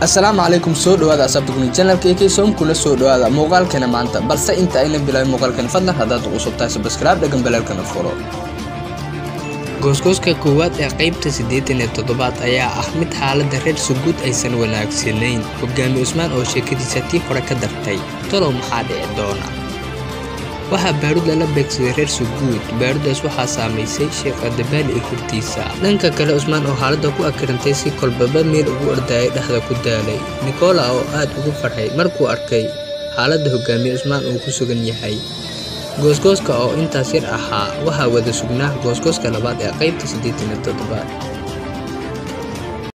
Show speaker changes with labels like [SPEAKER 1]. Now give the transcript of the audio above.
[SPEAKER 1] السلام عليكم سو دواada asxaabta channelka Ekesom kula soo dhawaada muuqaalkana maanta balse inta ayna bilaabin muuqaalkan fadlan hadaad ugu subtaay subscribe dhagan balaalkana furo gooskooska koowaad ee qaybta 87 ayaa ah mid xaaladda reer Suguud aysan wanaagsanayn hogaamiye Usmaan oo sheekadiisa tii hore ka dartay tolo maxaa dhici doona waxa baarud la beegsaday reer Suguud baarudaas waxa saameysay Sheekh Dabaali ee hurtiisa dhanka kale Usmaan oo xaaladda ku akirantay si kolbaba meel ugu orday dhaxda ku daalay Nicola oo aad ugu farxay markuu arkay xaaladda hogaamiye Usmaan uu ku sugan yahay gooskooska oo intaas yar ahaa waxa wada sugnaa gooskooska labaad ee qaybta 87